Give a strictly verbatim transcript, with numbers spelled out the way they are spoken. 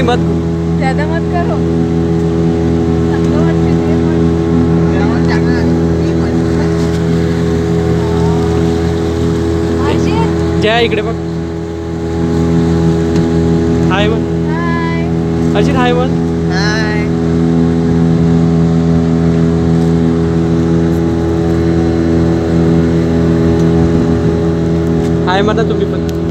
मत ज्यादा मत करो। जया इकडे बघ. हाय मग. हाय हर्षित हाय मग. हाय. हाय म्हणा तुम्ही पण.